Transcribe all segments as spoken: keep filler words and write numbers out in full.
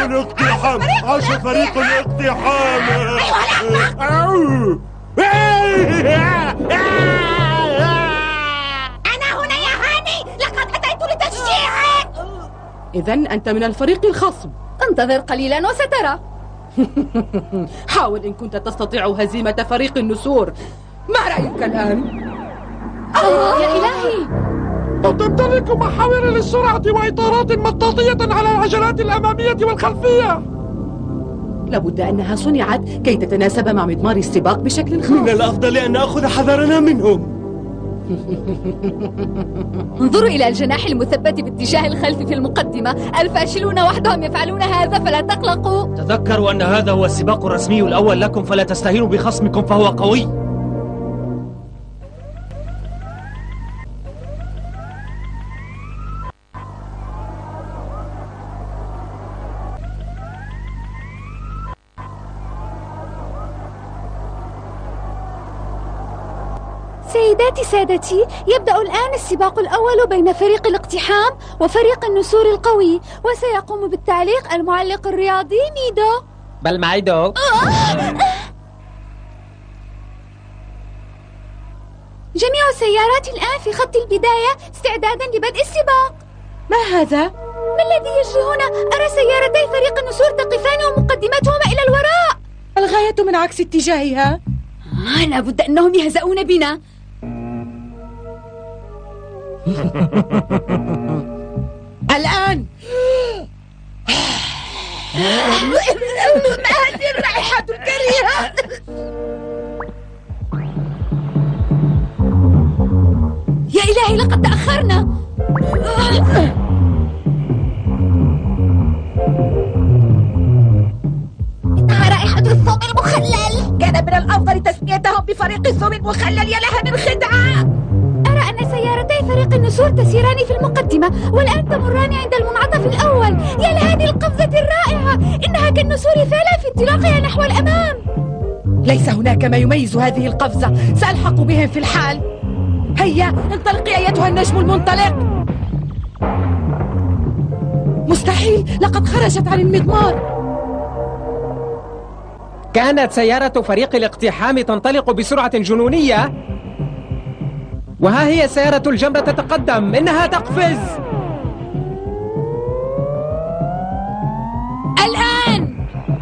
الاقتحام! عاش فريق الاقتحام! أنا هنا يا هاني، لقد أتيت لتشجيعك. إذن أنت من الفريق الخصم. انتظر قليلا وسترى. حاول إن كنت تستطيع هزيمة فريق النسور. ما رأيك الآن؟ يا إلهي، تمتلك محاور للسرعة وإطارات مطاطية على العجلات الأمامية والخلفية. لابد أنها صنعت كي تتناسب مع مضمار السباق بشكل خاص. من الأفضل أن نأخذ حذرنا منهم. انظروا إلى الجناح المثبت باتجاه الخلف في المقدمة. الفاشلون وحدهم يفعلون هذا، فلا تقلقوا. تذكروا أن هذا هو السباق الرسمي الأول لكم، فلا تستهينوا بخصمكم فهو قوي. سيداتي سادتي، يبدأ الآن السباق الأول بين فريق الاقتحام وفريق النسور القوي، وسيقوم بالتعليق المعلق الرياضي ميدو. بل معيدو. آه. جميع السيارات الآن في خط البداية استعدادا لبدء السباق. ما هذا؟ ما الذي يجري هنا؟ أرى سيارتي فريق النسور تقفان ومقدمتهما إلى الوراء. الغاية من عكس اتجاهها. آه، لابد أنهم يهزؤون بنا. الآن ما هذه الرائحة الكريهة؟ يا إلهي، لقد تأخرنا. إنها رائحة الثوم المخلل. كان من الأفضل تسميتهم بفريق الثوم المخلل. يا لها من خدعة. أرى أن سيارتي فريق النسور تسيران في المقدمة، والآن تمران عند المنعطف الأول. يا لهذه القفزة الرائعة، إنها كالنسور فعلا في انطلاقها نحو الأمام. ليس هناك ما يميز هذه القفزة، سألحق بهم في الحال. هيا انطلقي أيتها النجم المنطلق. مستحيل، لقد خرجت عن المضمار. كانت سيارة فريق الاقتحام تنطلق بسرعة جنونية، وها هي سيارة الجمرة تتقدم. إنها تقفز الآن.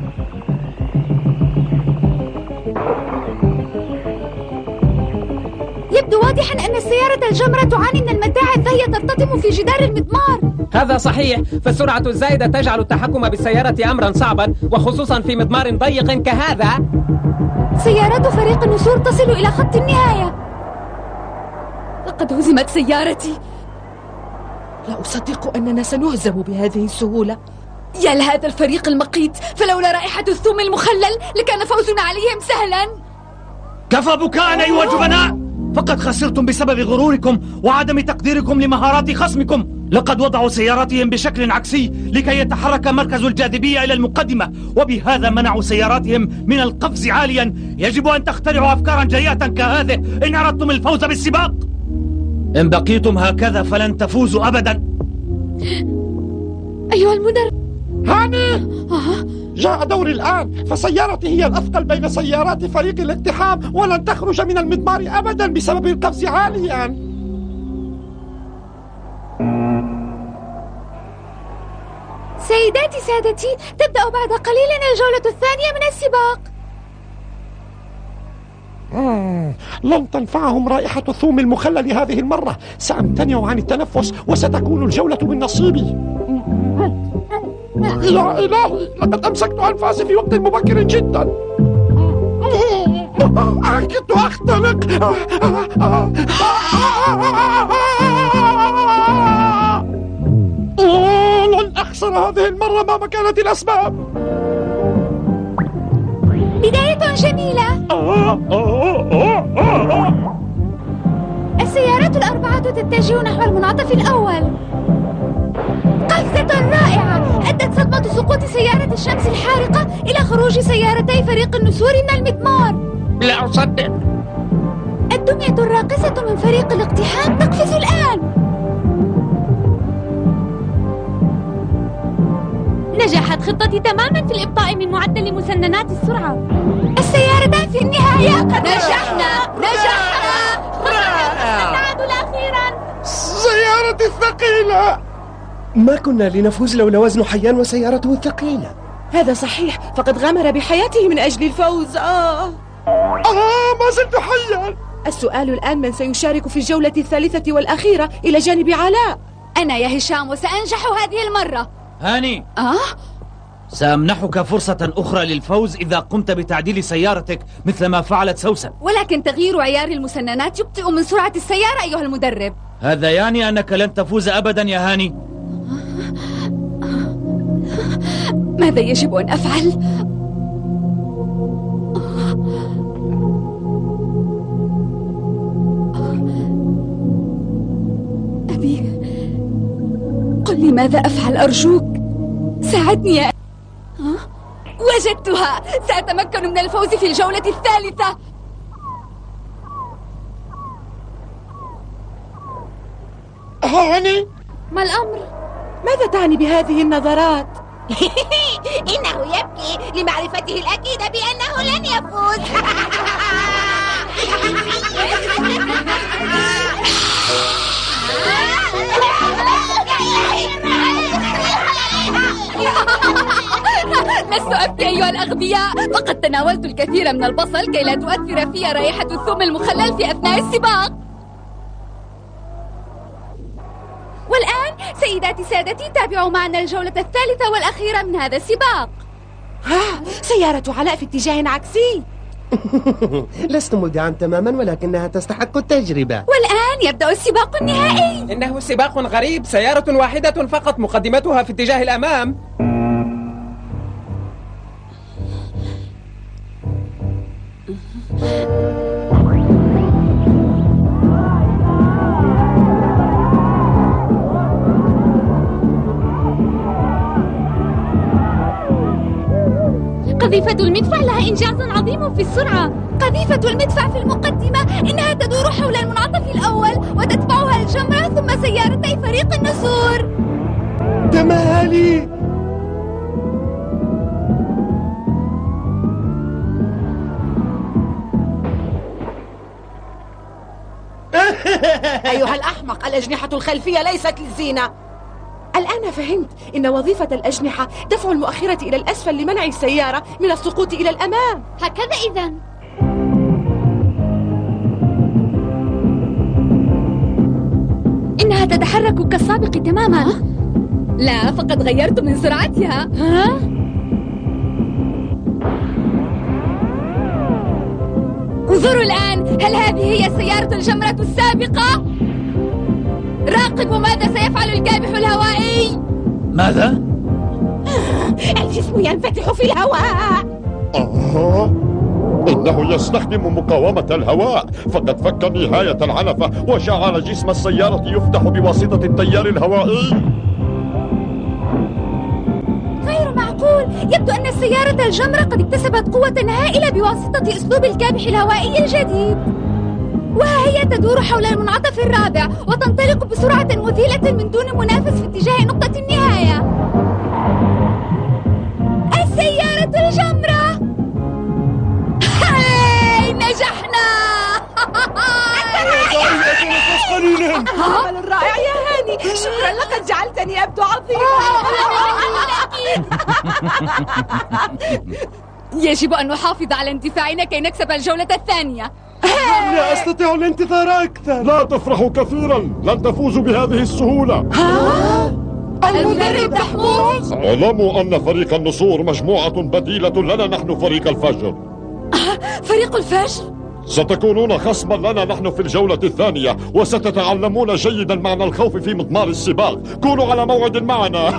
يبدو واضحا أن السيارة الجمرة تعاني من المتاعب، فهي ترتطم في جدار المضمار. هذا صحيح، فالسرعة الزائدة تجعل التحكم بالسيارة أمرا صعبا، وخصوصا في مضمار ضيق كهذا. سيارات فريق النسور تصل إلى خط النهاية. لقد هزمت سيارتي. لا أصدق أننا سنهزم بهذه السهولة. يا لهذا الفريق المقيت، فلولا رائحة الثوم المخلل لكان فوزنا عليهم سهلا. كفى بكاء أيها الجبناء، فقد خسرتم بسبب غروركم وعدم تقديركم لمهارات خصمكم. لقد وضعوا سياراتهم بشكل عكسي لكي يتحرك مركز الجاذبية إلى المقدمة، وبهذا منعوا سياراتهم من القفز عاليا. يجب أن تخترعوا أفكارا جريئة كهذه إن أردتم الفوز بالسباق. إن بقيتم هكذا فلن تفوزوا أبدا. أيها المدرب. هاني، جاء دوري الآن، فسيارتي هي الأثقل بين سيارات فريق الاقتحام، ولن تخرج من المضمار أبدا بسبب القفز عاليا. سيداتي سادتي، تبدأ بعد قليل الجولة الثانية من السباق. مم. لن تنفعهم رائحة الثوم المخلل هذه المرة. سأمتنع عن التنفس وستكون الجولة من نصيبي. يا إلهي، لقد أمسكت أنفاسي في وقت مبكر جدا. كنت أختنق. لن أخسر هذه المرة مهما كانت الأسباب. بداية جميلة. السيارات الأربعة تتجه نحو المنعطف الأول. قفزة رائعة أدت صدمة سقوط سيارة الشمس الحارقة إلى خروج سيارتي فريق النسور من المضمار. لا أصدق. الدمية الراقصة من فريق الاقتحام تقفز الآن. نجحت خطتي تماما في الإبطاء من معدل مسننات السرعة. السيارتان في النهاية قد نجحنا نجحنا التعادل أخيرا. سيارتي الثقيلة. ما كنا لنفوز لولا وزن حيان وسيارته الثقيلة. هذا صحيح، فقد غامر بحياته من أجل الفوز. آه آه ما زلت حيا. السؤال الآن من سيشارك في الجولة الثالثة والأخيرة إلى جانب علاء؟ أنا يا هشام، وسأنجح هذه المرة. هاني، آه؟ سأمنحك فرصة أخرى للفوز إذا قمت بتعديل سيارتك مثل ما فعلت سوسن. ولكن تغيير عيار المسننات يبطئ من سرعة السيارة أيها المدرب. هذا يعني أنك لن تفوز أبدا يا هاني. ماذا يجب أن أفعل؟ أبي، قل لي ماذا أفعل أرجوك، ساعدني يا أه؟ وجدتها، سأتمكن من الفوز في الجولة الثالثة. هاني، ما الأمر؟ ماذا تعني بهذه النظرات؟ إنه يبكي لمعرفته الأكيدة بأنه لن يفوز. لست أبكي أيها الأغبياء، فقد تناولت الكثير من البصل كي لا تؤثر في رائحة الثوم المخلل في أثناء السباق. والآن سيداتي سادتي، تابعوا معنا الجولة الثالثة والأخيرة من هذا السباق. ها، سيارة علاء في اتجاه عكسي. لست مبدعا تماما، ولكنها تستحق التجربة. والآن يبدأ السباق النهائي. إنه سباق غريب، سيارة واحدة فقط مقدمتها في اتجاه الأمام. قذيفة المدفع لها إنجاز عظيم في السرعة. قذيفة المدفع في المقدمة، إنها تدور حول المنعطف الأول وتتبعها الجمرة ثم سيارتي فريق النسور. تمالي. أيها الأحمق، الأجنحة الخلفية ليست للزينة. الآن فهمت، إن وظيفة الأجنحة دفع المؤخرة إلى الأسفل لمنع السيارة من السقوط إلى الأمام. هكذا إذن. إنها تتحرك كالسابق تماما. ها؟ لا، فقد غيرت من سرعتها. ها؟ انظروا الآن، هل هذه هي سيارة الجمرة السابقة؟ راقبوا ماذا سيفعل الكابح الهوائي. ماذا؟ الجسم ينفتح في الهواء. آه إنه يستخدم مقاومة الهواء، فقد فك نهاية العنفة وجعل جسم السيارة يفتح بواسطة التيار الهوائي. غير معقول، يبدو أن سيارة الجمرة قد اكتسبت قوة هائلة بواسطة أسلوب الكابح الهوائي الجديد. وها هي تدور حول المنعطف الرابع وتنطلق بسرعة مثيلة من دون منافس في اتجاه نقطة النهاية. السيارة الجمرة. هاي، نجحنا. عمل رائع يا هاني، شكرا، لقد جعلتني أبدو عظيما. يجب أن نحافظ على اندفاعنا كي نكسب الجولة الثانية. لا أستطيع الانتظار أكثر. لا تفرحوا كثيرا، لن تفوزوا بهذه السهولة. المدرب محمود، اعلموا أن فريق النسور مجموعة بديلة لنا نحن فريق الفجر. فريق الفجر؟ ستكونون خصما لنا نحن في الجولة الثانية، وستتعلمون جيدا معنى الخوف في مضمار السباق. كونوا على موعد معنا.